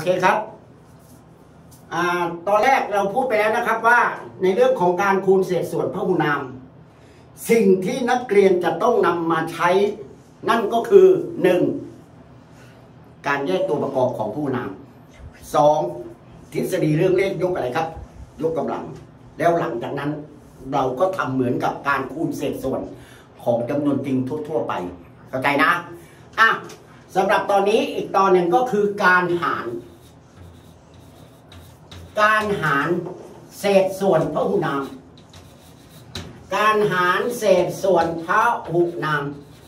เคครับตอนแรกเราพูดไปแล้วนะครับว่าในเรื่องของการคูณเศษส่วนพหูนามสิ่งที่นักเรียนจะต้องนำมาใช้นั่นก็คือ 1. การแยกตัวประกอบของพหูนาม 2. ทฤษฎีเรื่องเลขยกอะไรครับยกกำลังแล้วหลังจากนั้นเราก็ทำเหมือนกับการคูณเศษส่วนของจำนวนจริงทั่วๆไปเข้าใจนะสำหรับตอนนี้อีกตอนหนึ่งก็คือการหารเศษส่วนพหูนามการหารเศษส่วนพหูนาม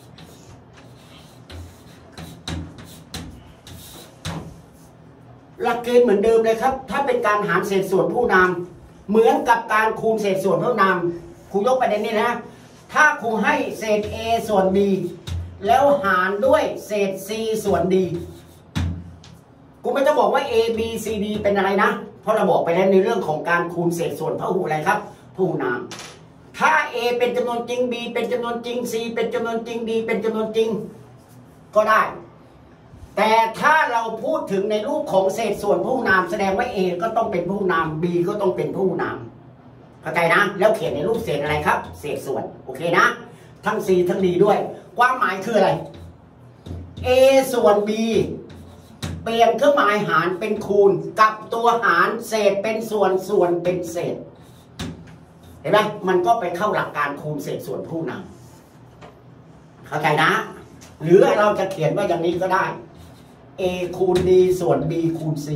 หลักเกณฑ์เหมือนเดิมเลยครับถ้าเป็นการหารเศษส่วนพหูนามเหมือนกับการคูณเศษส่วนพหูนามครูยกประเด็นนี้นะถ้าครูให้เศษ a ส่วน b แล้วหารด้วยเศษ c ส่วน d กูไม่ต้องบอกว่า a b c d เป็นอะไรนะเพราะเราบอกไปแล้วในเรื่องของการคูณเศษส่วนพหูอะไรครับพหูนามถ้า a เป็นจำนวนจริง b เป็นจำนวนจริง c เป็นจำนวนจริง d เป็นจำนวนจริงก็ได้แต่ถ้าเราพูดถึงในรูปของเศษส่วนพหูนามแสดงว่า a ก็ต้องเป็นพหูนาม b ก็ต้องเป็นพหูนามเข้าใจนะแล้วเขียนในรูปเศษอะไรครับเศษส่วนโอเคนะทั้ง c ทั้ง d ด้วยความหมายคืออะไร a ส่วน b เปลี่ยนเครื่องหมายหารเป็นคูณกับตัวหารเศษเป็นส่วนส่วนเป็นเศษเห็นไหมมันก็ไปเข้าหลักการคูณเศษส่วนพหูนามเข้าใจนะหรือเราจะเขียนว่าอย่างนี้ก็ได้ a คูณ d ส่วน b คูณ c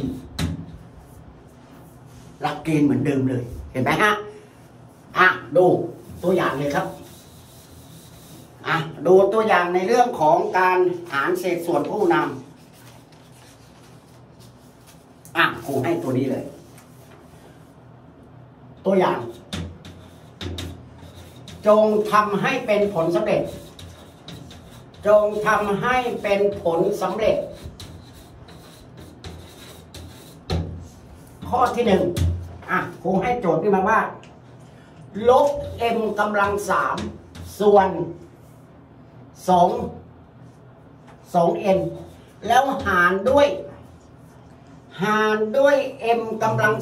หลักเกณฑ์เหมือนเดิมเลยเห็นไหมฮะดูตัวอย่างเลยครับดูตัวอย่างในเรื่องของการหารเศษส่วนพหูนามครูให้ตัวนี้เลยตัวอย่างจงทำให้เป็นผลสำเร็จจงทำให้เป็นผลสำเร็จข้อที่หนึ่งครูให้โจทย์ขึ้นมาว่าลบ m กำลัง3ส่วน2n แล้วหารด้วย m กำลัง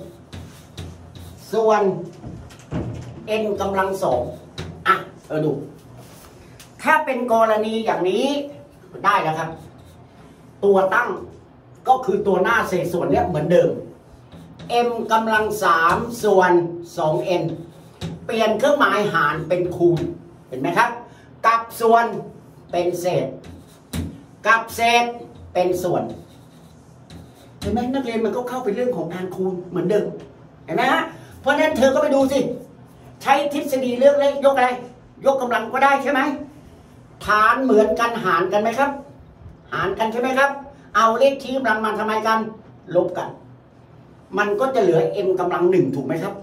2ส่วน n กำลัง2ดูถ้าเป็นกรณีอย่างนี้ได้แล้วครับตัวตั้งก็คือตัวหน้าเศษส่วนเนี้ยเหมือนเดิม m กำลัง3ส่วน 2n เปลี่ยนเครื่องหมายหารเป็นคูณเห็นไหมครับกับส่วนเป็นเศษกับเศษเป็นส่วนเห็นไหมนักเรียนมันก็เข้าไปเรื่องของการคูณเหมือนเดิมเห็นไหมฮะเพราะนั้นเธอก็ไปดูสิใช้ทฤษฎีเรื่องเลขยกอะไรยกกำลังก็ได้ใช่ไหมฐานเหมือนกันหารกันไหมครับหารกันใช่ไหมครับเอาเลขชี้กำลังมาทำไมกันลบกันมันก็จะเหลือ m กำลัง1ถูกไหมครับ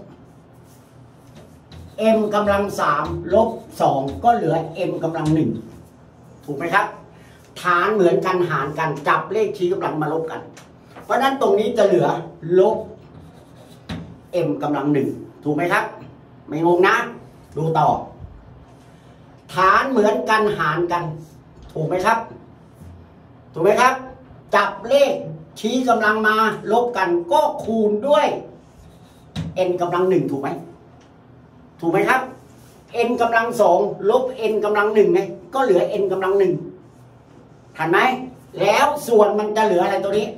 m กำลัง3ลบ2ก็เหลือ m กำลัง1ถูกไหมครับฐานเหมือนกันหารกันจับเลขชี้กำลังมาลบกันเพราะนั้นตรงนี้จะเหลือลบ m กำลัง1ถูกไหมครับไม่งงนะดูต่อฐานเหมือนกันหารกันถูกไหมครับถูกไหมครับจับเลขชี้กำลังมาลบกันก็คูณด้วย n กำลัง1ถูกไหมถูกไหมครับ n กำลัง2ลบ n กำลัง1ไงก็เหลือ n กำลัง1ทันไหมแล้วส่วนมันจะเหลืออะไรตัวนี้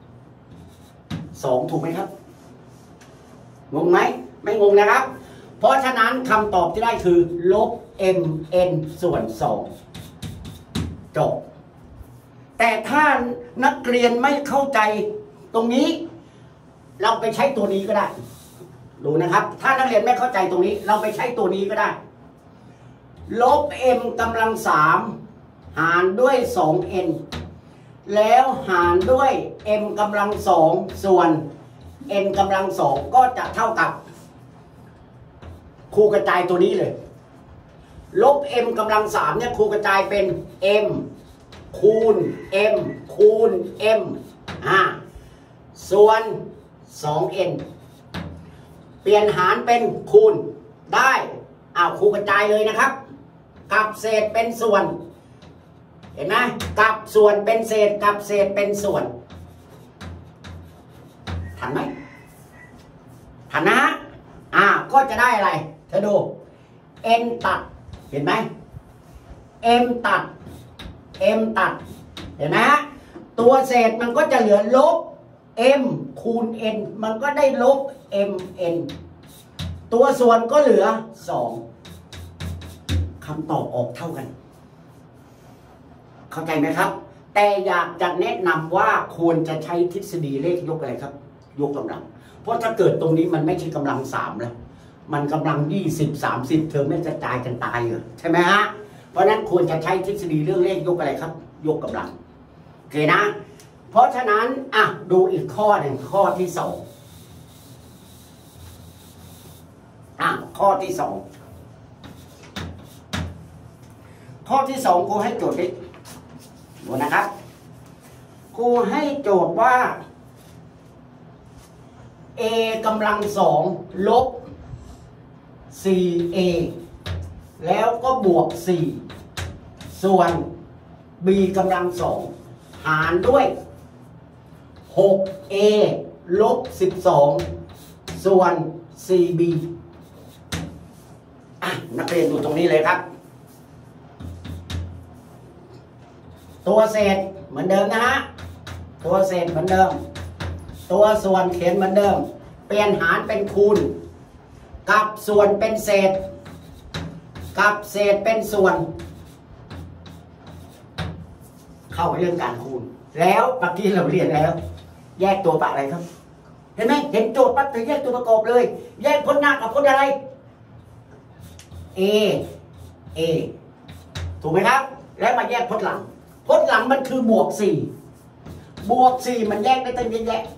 2ถูกไหมครับงงไหมไม่งงนะครับเพราะฉะนั้นคำตอบที่ได้คือลบ mn ส่วน2จบแต่ถ้านักเรียนไม่เข้าใจตรงนี้เราไปใช้ตัวนี้ก็ได้ดูนะครับถ้านักเรียนไม่เข้าใจตรงนี้เราไปใช้ตัวนี้ก็ได้ลบ m กำลัง3หารด้วย 2n แล้วหารด้วย m กำลัง2ส่วน n กำลัง2ก็จะเท่ากับครูกระจายตัวนี้เลยลบ m กำลัง3เนี่ยครูกระจายเป็น m คูณ m คูณ m ส่วน 2n เปลี่ยนหารเป็นคูณได้ครูกระจายเลยนะครับกับเศษเป็นส่วน เห็นไหมกับส่วนเป็นเศษกับเศษเป็นส่วนทันไหมทันนะฮะก็จะได้อะไรเธอดู m ตัดเห็นไหม m ตัด m ตัดเห็นไหมฮะตัวเศษมันก็จะเหลือลบ m คูณ n มันก็ได้ลบ mn ตัวส่วนก็เหลือ2คำตอบออกเท่ากันเข้าใจไหมครับแต่อยากจะแนะนำว่าควรจะใช้ทฤษฎีเลขยกอะไรครับยกกำลังเพราะถ้าเกิดตรงนี้มันไม่ใช่กำลัง3แล้วมันกำลัง20 30เธอไม่กระจายกันตายเหรอใช่ไหมฮะเพราะนั้นควรจะใช้ทฤษฎีเรื่องเลขยกอะไรครับยกกำลังโอเคนะเพราะฉะนั้นดูอีกข้อหนึ่งข้อที่2ข้อที่2ข้อที่2ครูให้โจทย์ดูนะครับครูให้โจทย์ว่า a กำลัง2ลบ 4a แล้วก็บวก4ส่วน b กำลัง2หารด้วย 6a ลบ12ส่วน 4b นักเรียนดูตรงนี้เลยครับตัวเศษเหมือนเดิมนะฮะตัวเศษเหมือนเดิมตัวส่วนเขียนเหมือนเดิมเปลี่ยนหารเป็นคูณกับส่วนเป็นเศษกับเศษเป็นส่วนเข้าเรื่องการคูณแล้วเมื่อกี้เราเรียนแล้วแยกตัวอะไรครับเห็นไหมเห็นโจทย์ปั๊บจะแยกตัวประกอบเลยแยกพจน์หน้ากับพจน์อะไร a ถูกไหมครับแล้วมาแยกพจน์หลังพจน์หลังมันคือบวก4บวก4มันแยกได้ตั้งเยอะแยะ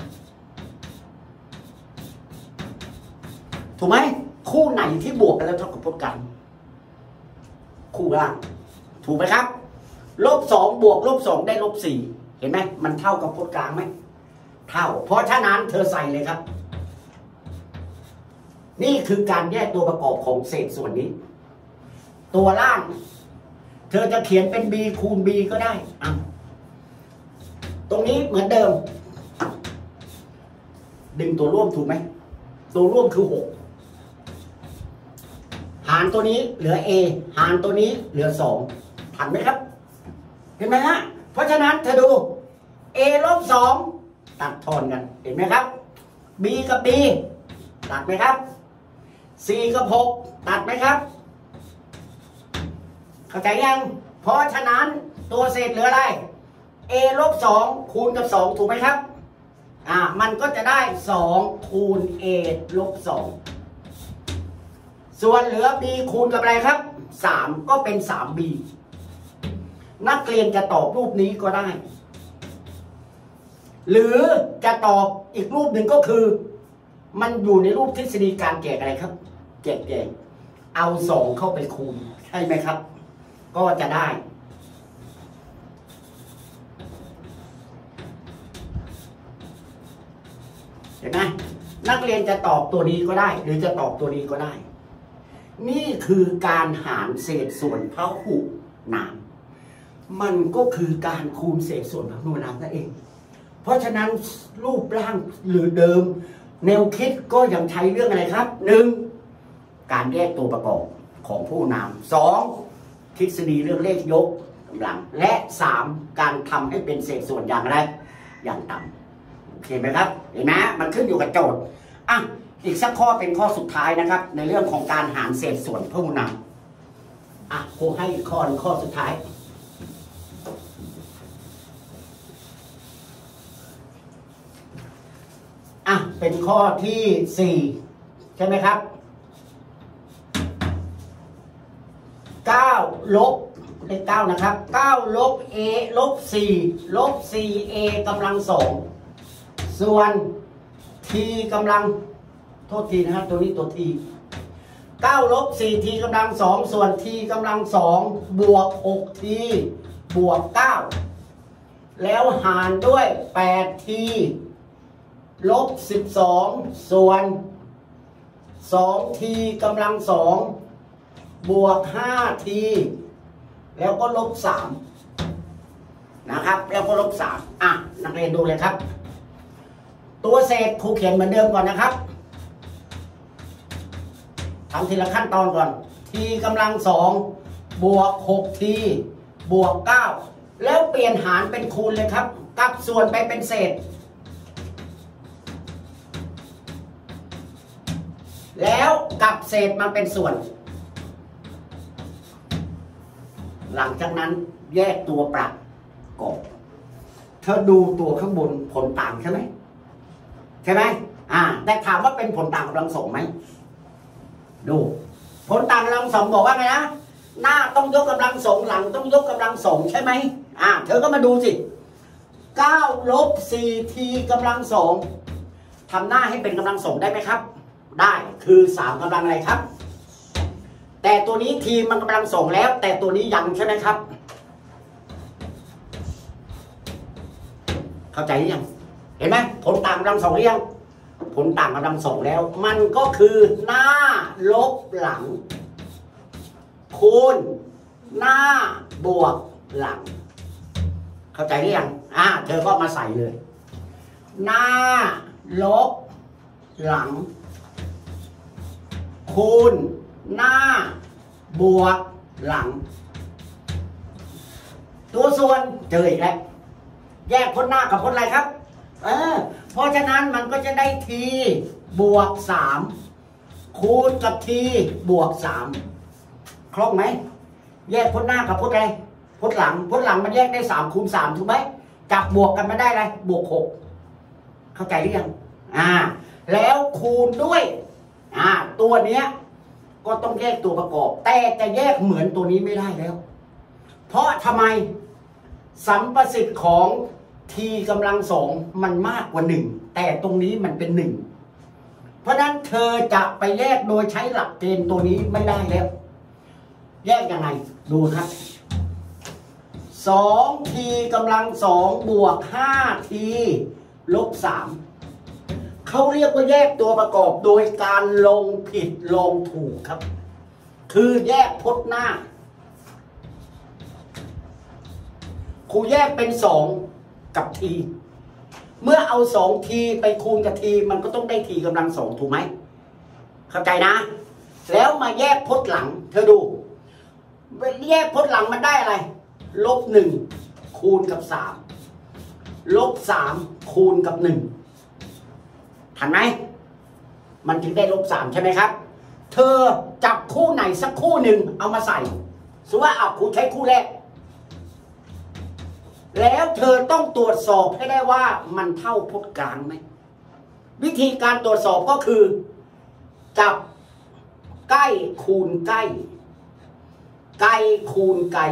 ถูกไหมคู่ไหนที่บวกกันแล้วเท่ากับพจน์กลางคู่ล่างถูกไหมครับลบ2บวกลบ2ได้ลบ4เห็นไหมมันเท่ากับพจน์กลางไหมเท่าเพราะฉะนั้นเธอใส่เลยครับนี่คือการแยกตัวประกอบของเศษส่วนนี้ตัวล่างเธอจะเขียนเป็น b คูณ b ก็ได้ตรงนี้เหมือนเดิมดึงตัวร่วมถูกไหมตัวร่วมคือ6หารตัวนี้เหลือ a หารตัวนี้เหลือ2ทันไหมครับเห็นไหมฮะเพราะฉะนั้นเธอดู a ลบ2ตัดทอนกันเห็นไหมครับ b กับ b ตัดไหมครับ4กับ6ตัดไหมครับเข้าใจยังเพราะฉะนั้นตัวเศษเหลืออะไร a ลบ2คูณกับ2ถูกไหมครับมันก็จะได้2คูณ a ลบ2ส่วนเหลือ b คูณกับอะไรครับ3ก็เป็น 3b นักเรียนจะตอบรูปนี้ก็ได้หรือจะตอบอีกรูปหนึ่งก็คือมันอยู่ในรูปทฤษฎีการแจกอะไรครับแจกเอา2เข้าไปคูณใช่ไหมครับก็จะได้เห็นไหมนักเรียนจะตอบตัวนี้ก็ได้หรือจะตอบตัวนี้ก็ได้นี่คือการหารเศษส่วนพหุนามมันก็คือการคูณเศษส่วนพหุนามนั่นเองเพราะฉะนั้นรูปร่างหรือเดิมแนวคิดก็ยังใช้เรื่องอะไรครับ1การแยกตัวประกอบของพหุนาม2ทฤษฎีเรื่องเลขยกกำลังและ3การทำให้เป็นเศษส่วนอย่างไรอย่างต่ำโอเคไหมครับเห็นไหมมันขึ้นอยู่กับโจทย์อีกสักข้อเป็นข้อสุดท้ายนะครับในเรื่องของการหารเศษส่วนพหุนามครูให้ข้อสุดท้ายเป็นข้อที่4ใช่ไหมครับ9ลบเลข9นะครับ9ลบ a ลบ4ลบ 4a กำลัง2ส่วน t กำลังโทษทีนะครับตัวนี้ตัว t 9ลบ 4t กำลัง2ส่วน t กำลัง2บวก 6t บวก9แล้วหารด้วย 8t ลบ12ส่วน 2t กำลัง2บวก 5t แล้วก็ลบ3นะครับแล้วก็ลบ3นักเรียนดูเลยครับตัวเศษครูเขียนเหมือนเดิมก่อนนะครับทำทีละขั้นตอนก่อน ทีกำลังสองบวก6ทีบวก9แล้วเปลี่ยนหารเป็นคูณเลยครับกลับส่วนไปเป็นเศษแล้วกลับเศษมาเป็นส่วนหลังจากนั้นแยกตัวประกอบเธอดูตัวข้างบนผลต่างใช่ไหมแต่ถามว่าเป็นผลต่างกำลังสองไหมดูผลต่างกำลังสองบอกว่าไงนะหน้าต้องยกกำลังสองหลังต้องยกกำลังสองใช่ไหมเธอก็มาดูสิ9 ลบ 4 ทีกำลังสองทำหน้าให้เป็นกำลังสองได้ไหมครับได้คือ3กำลังอะไรครับแต่ตัวนี้ทีมันกำลังสองแล้วแต่ตัวนี้ยังใช่ไหมครับเข้าใจหรือยังเห็นไหมผลต่างกำลังสองหรือยังผลต่างกำลังสองแล้วมันก็คือหน้าลบหลังคูณหน้าบวกหลังเข้าใจหรือยังเธอก็มาใส่เลยหน้าลบหลังคูณหน้าบวกหลังตัวส่วนเจออีกแล้วแยกพ้นหน้ากับพ้นอะไรครับเพราะฉะนั้นมันก็จะได้ทีบวก3คูณกับทีบวก3คล่องไหมแยกพ้นหน้ากับพ้นอะไรพ้นหลังมันแยกได้3คูณ3ถูกไหมจับบวกกันมาได้อะไรบวก6เข้าใจหรือยังแล้วคูณด้วยตัวเนี้ยก็ต้องแยกตัวประกอบแต่จะแยกเหมือนตัวนี้ไม่ได้แล้วเพราะทำไมสัมประสิทธิ์ของทีกำลังสองมันมากกว่า1แต่ตรงนี้มันเป็น1เพราะนั้นเธอจะไปแยกโดยใช้หลักเกณฑ์ตัวนี้ไม่ได้แล้วแยกยังไงดูครับ2ทีกำลังสองบวก5ทีลบ3เขาเรียกว่าแยกตัวประกอบโดยการลงผิดลงถูกครับคือแยกพจน์หน้าครูแยกเป็น2กับทีเมื่อเอา2ทีไปคูณกับทีมันก็ต้องได้ทีกำลังสองถูกไหมเข้าใจนะแล้วมาแยกพจน์หลังเธอดูแยกพจน์หลังมันได้อะไรลบ1คูณกับ3ลบ3คูณกับ1ทันไหมมันถึงได้ลบ3ใช่ไหมครับเธอจับคู่ไหนสักคู่หนึ่งเอามาใส่สมมติว่าครูใช้คู่แรกแล้วเธอต้องตรวจสอบให้ได้ว่ามันเท่าพจน์กลางไหมวิธีการตรวจสอบก็คือจับใกล้คูณใกล้ไกลคูณไกล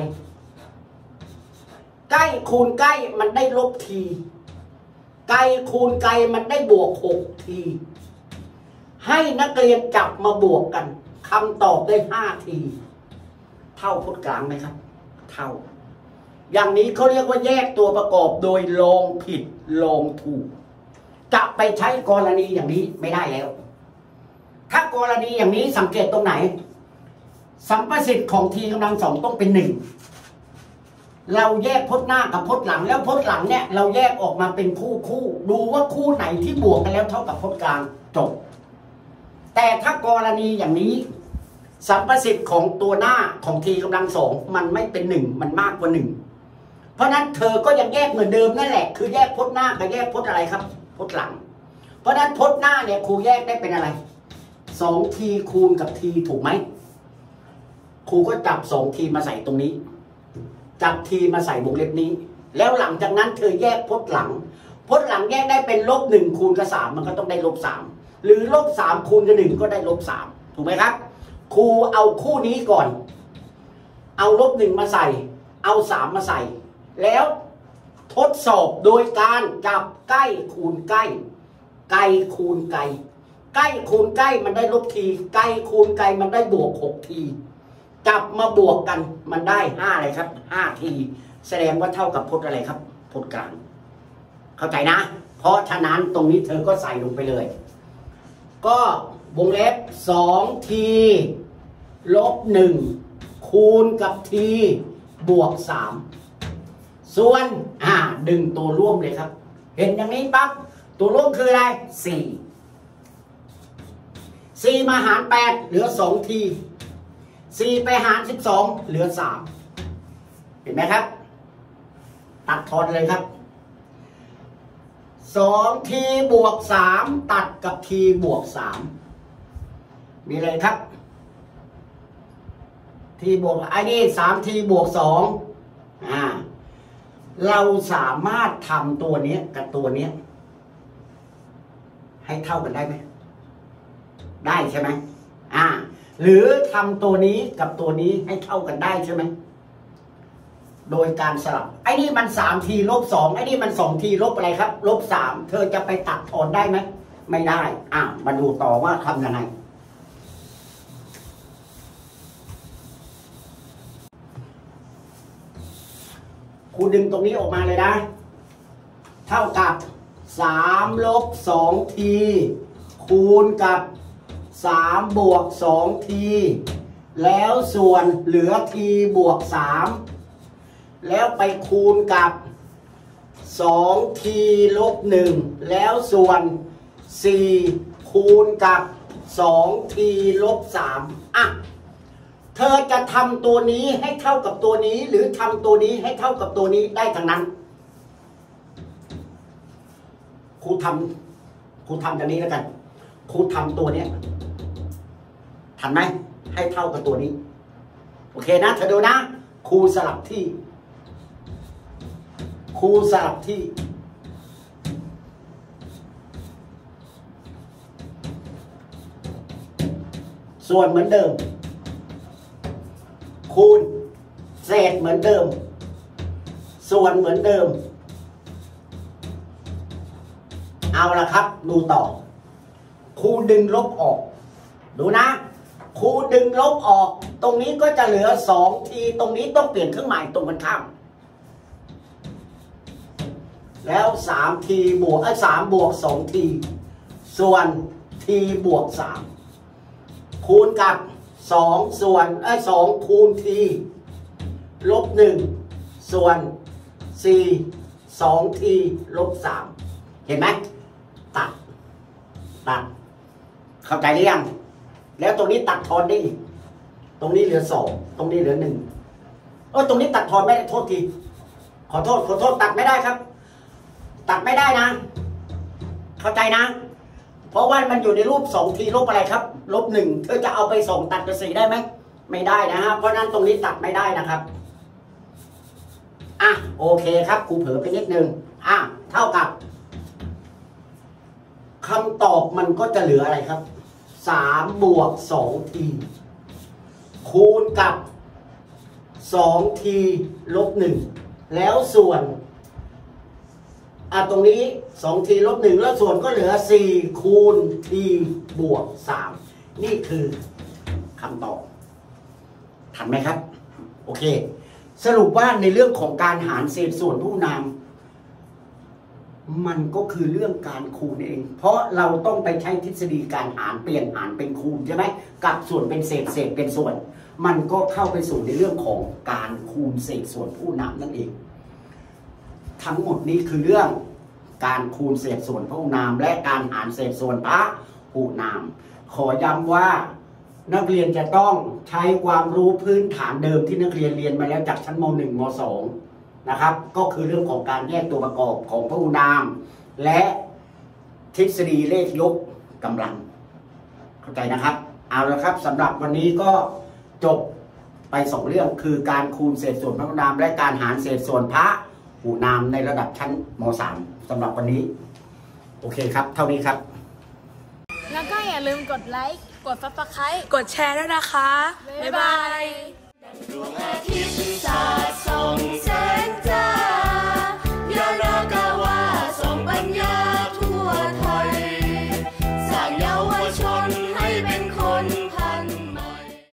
ใกล้คูณใกล้มันได้ลบทีไกลคูณไกลมันได้บวก6ทีให้นักเรียนจับมาบวกกันคำตอบได้5ทีเท่าพจน์กลางไหมครับเท่าอย่างนี้เขาเรียกว่าแยกตัวประกอบโดยลงผิดลงถูกจะไปใช้กรณีอย่างนี้ไม่ได้แล้วถ้ากรณีอย่างนี้สังเกตตรงไหนสัมประสิทธิ์ของทีกำลังสองต้องเป็น1เราแยกพจน์หน้ากับพจน์หลังแล้วพจน์หลังเนี่ยเราแยกออกมาเป็นคู่ดูว่าคู่ไหนที่บวกกันแล้วเท่ากับพจน์กลางจบแต่ถ้ากรณีอย่างนี้สัมประสิทธิ์ของตัวหน้าของทีกำลังสองมันไม่เป็น1มันมากกว่า1เพราะนั้นเธอก็ยังแยกเหมือนเดิมนั่นแหละคือแยกพจน์หน้ากับแยกพจน์อะไรครับพจน์หลังเพราะนั้นพจน์หน้าเนี่ยครูแยกได้เป็นอะไร2ทีคูณกับทีถูกไหมครูก็จับ2ทีมาใส่ตรงนี้จับทีมาใส่วงเล็บนี้แล้วหลังจากนั้นเธอแยกพจน์หลังพจน์หลังแยกได้เป็น-1คูณกับ3มันก็ต้องได้-3หรือ-3คูณกับ1ก็ได้-3ถูกไหมครับครูเอาคู่นี้ก่อนเอา-1มาใส่เอา3มาใส่แล้วทดสอบโดยการจับใกล้คูณใกล้ไกลคูณไกลใกล้คูณใกล้มันได้ลบทีไกลคูณไกลมันได้บวก6ทีจับมาบวกกันมันได้5อะไรครับ5ทีแสดงว่าเท่ากับพจน์อะไรครับพจน์กลางเข้าใจนะเพราะฉะนั้นตรงนี้เธอก็ใส่ลงไปเลยก็วงเล็บ2ทีลบ1คูณกับทีบวก3ส่วนดึงตัวร่วมเลยครับเห็นอย่างนี้ปั๊บตัวร่วมคืออะไร4มาหาร8เหลือ2ที4ไปหาร12เหลือ3เห็นไหมครับตัดทอนเลยครับ2ทีบวก3ตัดกับทีบวก3มีอะไรครับทีบวกไอ้นี่3ทีบวก2เราสามารถทำตัวนี้กับตัวนี้ให้เท่ากันได้ไหมได้ใช่ไหมหรือทำตัวนี้กับตัวนี้ให้เท่ากันได้ใช่ไหมโดยการสลับไอ้นี่มัน3ทีลบ2ไอ้นี่มัน2ทีลบอะไรครับลบ3เธอจะไปตัดทอนได้ไหมไม่ได้มาดูต่อว่าทำยังไงครูดึงตรงนี้ออกมาเลยนะเท่ากับ3ลบ2ทีคูณกับ3บวก2ทีแล้วส่วนเหลือทีบวก3แล้วไปคูณกับ2ทีลบ1แล้วส่วน4คูณกับ2ทีลบ3เธอจะทำตัวนี้ให้เท่ากับตัวนี้หรือทำตัวนี้ให้เท่ากับตัวนี้ได้ทั้งนั้นครูทำอย่างนี้แล้วกันครูทำตัวนี้ทันไหมให้เท่ากับตัวนี้โอเคนะเธอดูนะครูสลับที่ส่วนเหมือนเดิมคูณเศษเหมือนเดิมส่วนเหมือนเดิมเอาละครับดูต่อครูดึงลบออกดูนะครูดึงลบออกตรงนี้ก็จะเหลือ2ทีตรงนี้ต้องเปลี่ยนเครื่องหมายตรงกันข้ามแล้ว3ทีบวก3บวก2ทีส่วนทีบวก3คูณกับ2ส่วน2คูณทีลบ1ส่วน4 2ทีลบ3เห็นไหมตัดเข้าใจหรือยังแล้วตรงนี้ตัดทอนได้อีกตรงนี้เหลือ2ตรงนี้เหลือ1ตรงนี้ตัดทอนไม่ได้โทษทีขอโทษตัดไม่ได้ครับตัดไม่ได้นะเข้าใจนะเพราะว่ามันอยู่ในรูป2ทีลบอะไรครับลบ1เธอจะเอาไป2ตัดกับ4ได้ไหมไม่ได้นะฮะเพราะนั้นตรงนี้ตัดไม่ได้นะครับโอเคครับครูเผลอไปนิดนึงเท่ากับคำตอบมันก็จะเหลืออะไรครับ3บวก2ทีคูณกับ2ทีลบ1แล้วส่วนตรงนี้2ทีลบ1แล้วส่วนก็เหลือ4คูณทีบวก3นี่คือคำตอบทันไหมครับโอเคสรุปว่าในเรื่องของการหารเศษส่วนผู้นามมันก็คือเรื่องการคูณเองเพราะเราต้องไปใช้ทฤษฎีการหารเปลี่ยนหารเป็นคูณใช่ไหมกับส่วนเป็นเศษเป็นส่วนมันก็เข้าไปสู่ในเรื่องของการคูณเศษส่วนผู้นามนั่นเองทั้งหมดนี้คือเรื่องการคูณเศษส่วนพหุนามและการหารเศษส่วนพหุนามขอย้ำว่านักเรียนจะต้องใช้ความรู้พื้นฐานเดิมที่นักเรียนเรียนมาแล้วจากชั้นม.1 ม.2 นะครับก็คือเรื่องของการแยกตัวประกอบของพหุนามและทฤษฎีเลขยกกำลังเข้าใจนะครับเอาละครับสำหรับวันนี้ก็จบไป2เรื่องคือการคูณเศษส่วนพหุนามและการหารเศษส่วนพหุนามในระดับชั้นม.3 สำหรับวันนี้โอเคครับเท่านี้ครับแล้วก็อย่าลืมกดไลค์กด Subscribe กดแชร์ด้วยนะคะบ๊ายบาย